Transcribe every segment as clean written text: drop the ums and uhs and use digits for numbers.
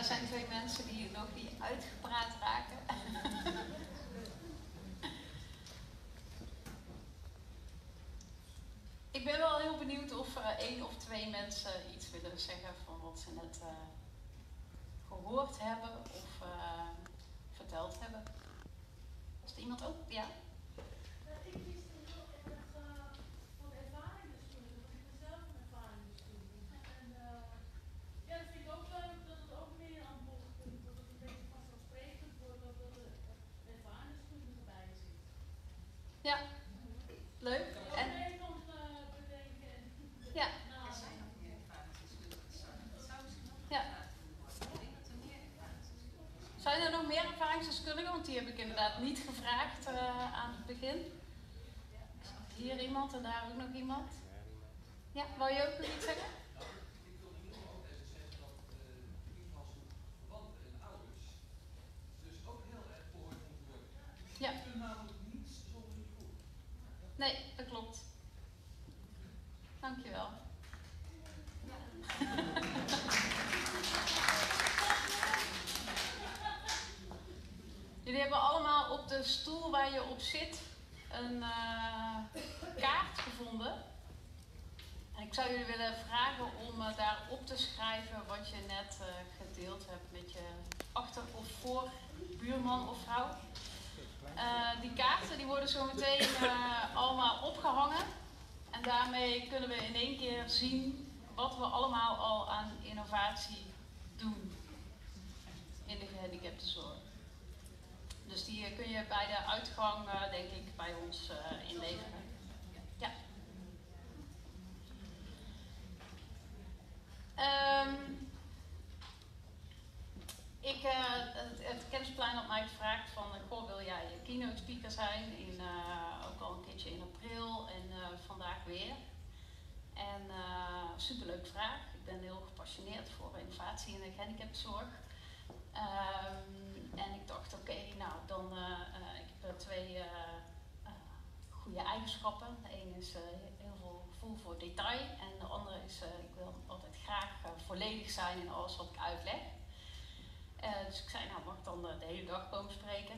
daar zijn 2 mensen die nog niet uitgepraat raken. Ik ben wel heel benieuwd of 1 of 2 mensen iets willen zeggen van wat ze net gehoord hebben of verteld hebben. Was er iemand ook? Ja? Ik wist heel erg van de ervaringsdeskundige, want ik ben zelf een ervaringsdeskundige. En ja, dat vind ik ook leuk dat het ook meer aan bod komt, dat het een beetje vanzelfsprekend wordt dat er een ervaringsdeskundige bij zit. Ja, leuk. En mee kan bedenken. ja. Ja. Zijn er nog meer ervaringsdeskundigen? Want die heb ik inderdaad niet gevraagd aan het begin. Hier iemand en daar ook nog iemand. Ja, wou je ook nog iets zeggen? Ik wil in ieder geval ook even zeggen dat verwanten en ouders dus ook heel erg gehoord moeten worden. Ja. Je kunt namelijk niets zonder je broer. Nee, dat klopt. Dankjewel. Jullie hebben allemaal op de stoel waar je op zit een kaart gevonden. En ik zou jullie willen vragen om daarop te schrijven wat je net gedeeld hebt met je achter- of voor buurman of vrouw. Die kaarten die worden zo meteen allemaal opgehangen. En daarmee kunnen we in één keer zien wat we allemaal al aan innovatie doen in de gehandicaptenzorg. Dus die kun je bij de uitgang, denk ik, bij ons inleveren. Ja. Het kennisplein had mij gevraagd van, goh, wil jij keynote speaker zijn? Ook al een keertje in april en vandaag weer. En superleuke vraag. Ik ben heel gepassioneerd voor innovatie in de gehandicaptenzorg. En ik dacht, oké, nou dan, ik heb 2 goede eigenschappen. De ene is heel veel gevoel voor detail en de andere is, ik wil altijd graag volledig zijn in alles wat ik uitleg. Dus ik zei, nou mag ik dan de hele dag komen spreken.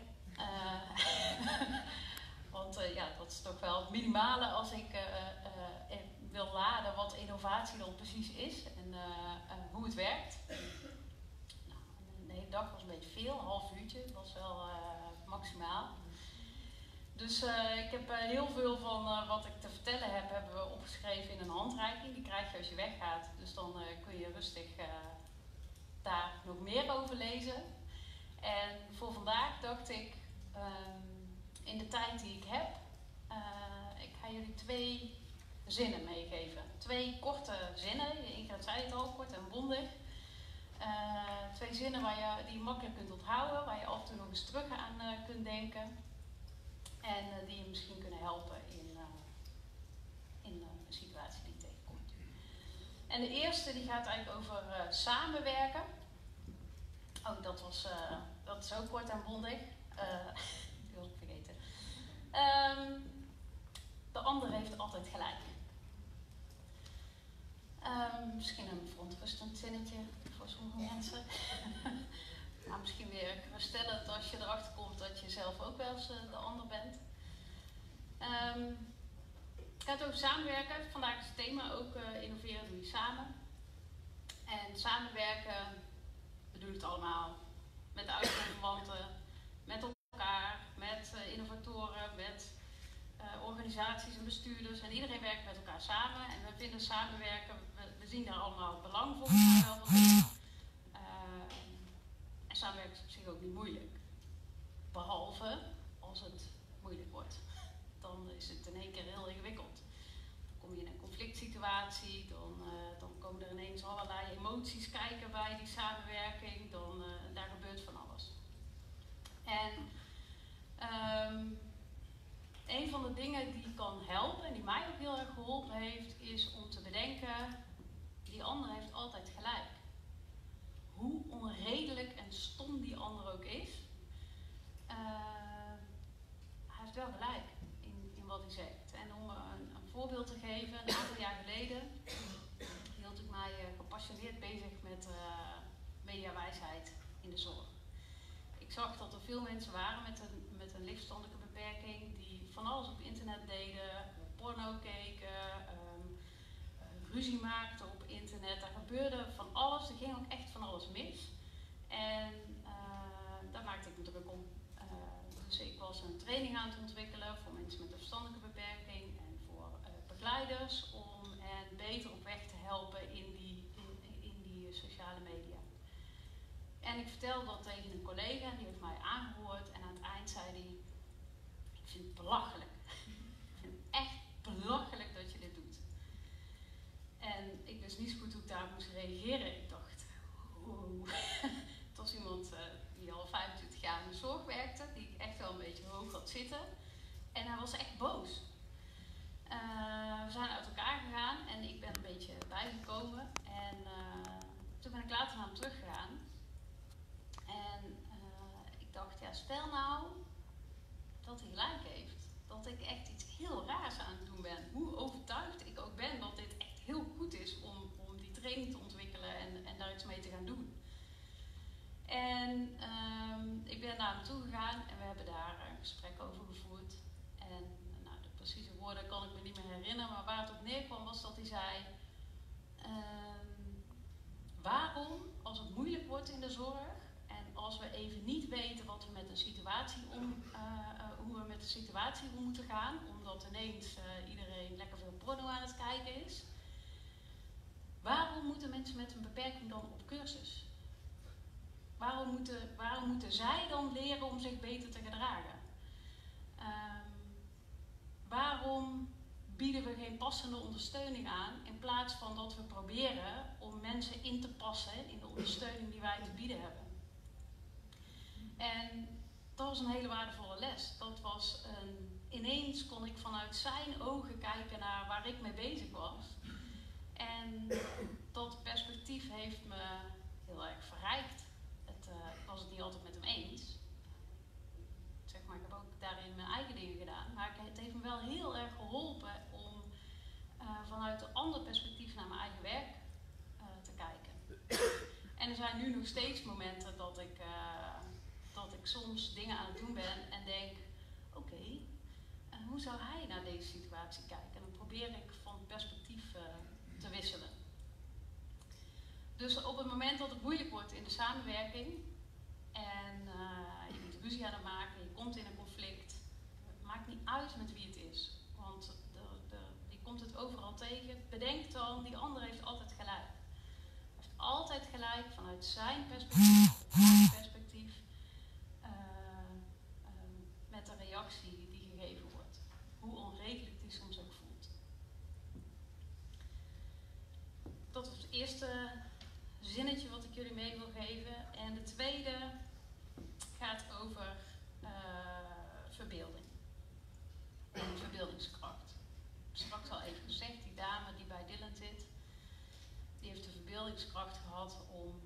Want ja, dat is toch wel het minimale als ik wil laden wat innovatie dan precies is en hoe het werkt. Nou, de hele dag was een beetje veel, een half uurtje, dat was wel maximaal. Dus ik heb heel veel van wat ik te vertellen heb, hebben we opgeschreven in een handreiking. Die krijg je als je weggaat, dus dan kun je rustig daar nog meer over lezen. En voor vandaag dacht ik, in de tijd die ik heb, ik ga jullie 2 zinnen meegeven. 2 korte zinnen, Ingrid zei het al, kort en bondig. 2 zinnen die je makkelijk kunt onthouden, waar je af en toe nog eens terug aan kunt denken. En die je misschien kunnen helpen in een situatie die je tegenkomt. En de eerste die gaat eigenlijk over samenwerken. Oh, dat is ook kort en bondig. Die was ik vergeten. De ander heeft altijd gelijk. Misschien een verontrustend zinnetje voor sommige mensen. Maar misschien weer geruststellend als je erachter komt dat je zelf ook wel eens de ander bent. Het gaat over samenwerken. Vandaag is het thema ook innoveren doe je samen. En samenwerken bedoel het allemaal met de uitvoerverwanten, met elkaar, met innovatoren, met organisaties en bestuurders. En iedereen werkt met elkaar samen. En we vinden samenwerken, we zien daar allemaal belang voor wel van. En samenwerken is op zich ook niet moeilijk. Behalve als het moeilijk wordt. Dan is het in één keer heel ingewikkeld. Dan kom je in een conflict situatie, dan komen er ineens allerlei emoties kijken bij die samenwerking, daar gebeurt van alles. En een van de dingen die kan helpen en die mij ook heel erg geholpen heeft, is om te bedenken, die ander heeft altijd gelijk. Hoe onredelijk en stom die ander ook is, hij heeft wel gelijk in wat hij zegt. En om een voorbeeld te geven, een aantal jaar geleden hield ik mij gepassioneerd bezig mediawijsheid in de zorg. Ik zag dat er veel mensen waren met een lichtverstandelijke beperking die van alles op internet deden, porno keken, ruzie maakten op internet. Daar gebeurde van alles, er ging ook echt van alles mis. En daar maakte ik me druk om. Dus ik was een training aan het ontwikkelen voor mensen met een verstandelijke beperking en voor begeleiders om hen beter op weg te helpen in die sociale media. En ik vertelde dat tegen een collega, die heeft mij aangehoord en aan het eind zei hij: ik vind het belachelijk. Ik vind het echt belachelijk dat je dit doet. En ik wist niet zo goed hoe ik daar moest reageren. Ik dacht, oeh. Het was iemand die al 25 jaar in de zorg werkte, die ik echt wel een beetje hoog had zitten. En hij was echt boos. We zijn uit elkaar gegaan en ik ben een beetje bijgekomen. En toen ben ik later naar hem teruggegaan. En ik dacht, ja, stel nou dat hij gelijk heeft. Dat ik echt iets heel raars aan het doen ben. Hoe overtuigd ik ook ben dat dit echt heel goed is om die training te ontwikkelen en daar iets mee te gaan doen. En ik ben naar hem toe gegaan en we hebben daar een gesprek over gevoerd. En nou, de precieze woorden kan ik me niet meer herinneren, maar waar het op neerkwam was dat hij zei: waarom, als het moeilijk wordt in de zorg en als we even niet weten wat we met de situatie hoe we met de situatie om moeten gaan, omdat ineens iedereen lekker veel porno aan het kijken is, waarom moeten mensen met een beperking dan op cursus? Waarom moeten zij dan leren om zich beter te gedragen? Waarom bieden we geen passende ondersteuning aan in plaats van dat we proberen om mensen in te passen in de ondersteuning die wij te bieden hebben? En dat was een hele waardevolle les. Ineens kon ik vanuit zijn ogen kijken naar waar ik mee bezig was. En dat perspectief heeft me heel erg verrijkt. Ik was het niet altijd met hem eens. Zeg maar, ik heb ook daarin mijn eigen dingen gedaan. Maar het heeft me wel heel erg geholpen om vanuit een ander perspectief naar mijn eigen werk te kijken. En er zijn nu nog steeds momenten dat ik soms dingen aan het doen ben en denk: oké, hoe zou hij naar deze situatie kijken? En dan probeer ik van perspectief te wisselen. Dus op het moment dat het moeilijk wordt in de samenwerking en je bent ruzie aan het maken, je komt in een conflict, het maakt niet uit met wie het is, want je komt het overal tegen. Bedenk dan, die ander heeft altijd gelijk. Hij heeft altijd gelijk vanuit zijn perspectief, mijn perspectief, met de reactie die gegeven wordt. Hoe onredelijk die soms ook voelt. Dat was het eerste zinnetje wat ik jullie mee wil geven. En de tweede gaat over verbeelding. En verbeeldingskracht. Ik heb straks al even gezegd, die dame die bij Dylan zit, die heeft de verbeeldingskracht gehad om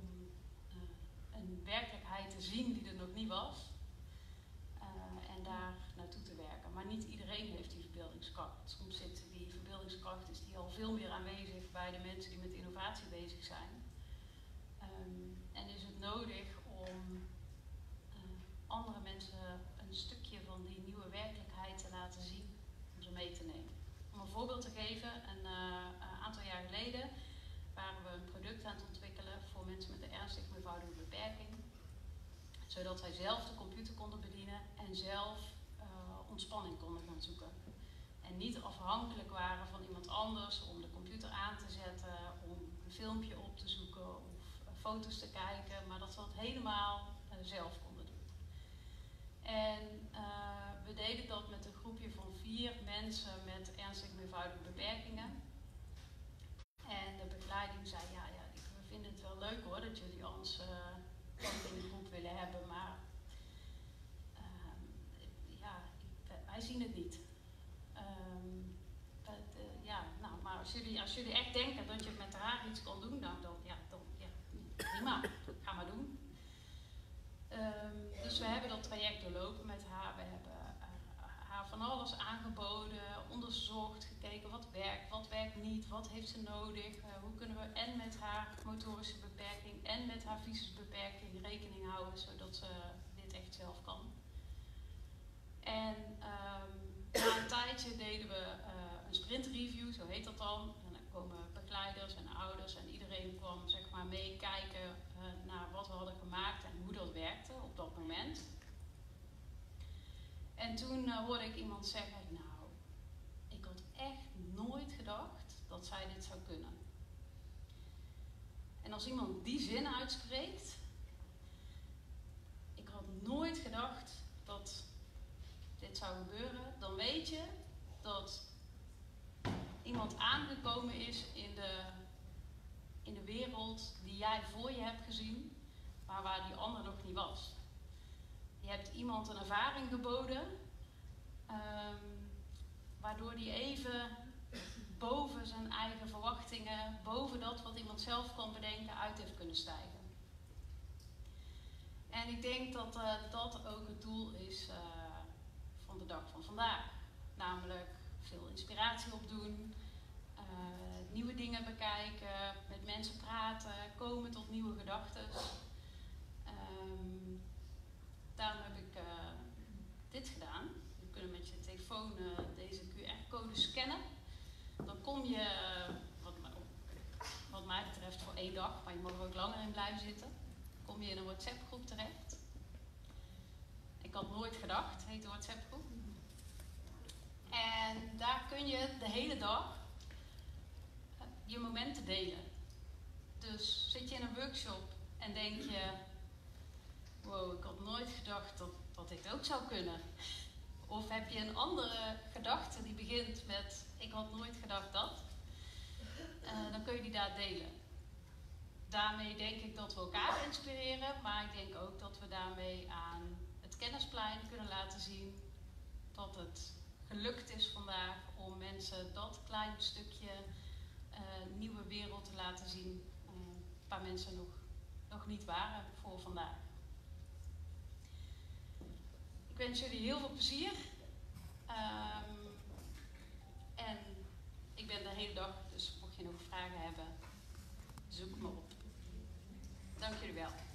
een werkelijkheid te zien die er nog niet was. En daar naartoe te werken. Maar niet iedereen heeft die verbeeldingskracht. Soms zit die verbeeldingskracht is die al veel meer aanwezig bij de mensen die met innovatie bezig zijn. En is het nodig om andere mensen een stukje van die nieuwe werkelijkheid te laten zien, om ze mee te nemen. Om een voorbeeld te geven, een aantal jaar geleden waren we een product aan het ontwikkelen voor mensen met een ernstig meervoudige beperking, zodat zij zelf de computer konden bedienen en zelf ontspanning konden gaan zoeken. En niet afhankelijk waren van iemand anders om de computer aan te zetten, om een filmpje op te zoeken of foto's te kijken, maar dat ze dat helemaal zelf konden doen. En we deden dat met een groepje van 4 mensen met ernstig meervoudige beperkingen. En de begeleiding zei, we vinden het wel leuk hoor, dat jullie ons ook in de groep willen hebben, maar wij zien het niet. Maar als jullie echt denken dat je met haar iets kan doen, dan prima, ga maar doen. Dus we hebben dat traject doorlopen met haar. We hebben haar van alles aangeboden, onderzocht, gekeken wat werkt niet, wat heeft ze nodig, hoe kunnen we en met haar motorische beperking en met haar visusbeperking rekening houden, zodat ze dit echt zelf kan. En na een tijdje deden we een sprintreview, zo heet dat dan. En dan komen begeleiders en ouders en iedereen kwam zeg maar meekijken naar wat we hadden gemaakt en hoe dat werkte op dat moment. En toen hoorde ik iemand zeggen, nou, ik had echt nooit gedacht dat zij dit zou kunnen. En als iemand die zin uitspreekt, ik had nooit gedacht dat dit zou gebeuren, dan weet je dat iemand aangekomen is in de wereld die jij voor je hebt gezien, maar waar die ander nog niet was. Je hebt iemand een ervaring geboden, waardoor die even boven zijn eigen verwachtingen, boven dat wat iemand zelf kan bedenken, uit heeft kunnen stijgen. En ik denk dat dat ook het doel is van de dag van vandaag. Namelijk veel inspiratie opdoen, nieuwe dingen bekijken, met mensen praten, komen tot nieuwe gedachten. Daarom heb ik dit gedaan. Je kunt met je telefoon deze QR-code scannen. Dan kom je, wat mij betreft, voor 1 dag, maar je mag er ook langer in blijven zitten. Kom je in een WhatsApp-groep terecht. Ik had nooit gedacht, heet de WhatsApp-groep. En daar kun je de hele dag je momenten delen. Dus zit je in een workshop en denk je, wow, ik had nooit gedacht dat dit ook zou kunnen. Of heb je een andere gedachte die begint met, ik had nooit gedacht dat. Dan kun je die daar delen. Daarmee denk ik dat we elkaar inspireren, maar ik denk ook dat we daarmee aan het kennisplein kunnen laten zien dat het gelukt is vandaag om mensen dat klein stukje nieuwe wereld te laten zien waar mensen nog niet waren voor vandaag. Ik wens jullie heel veel plezier. En ik ben de hele dag, dus mocht je nog vragen hebben, zoek me op. Dank jullie wel.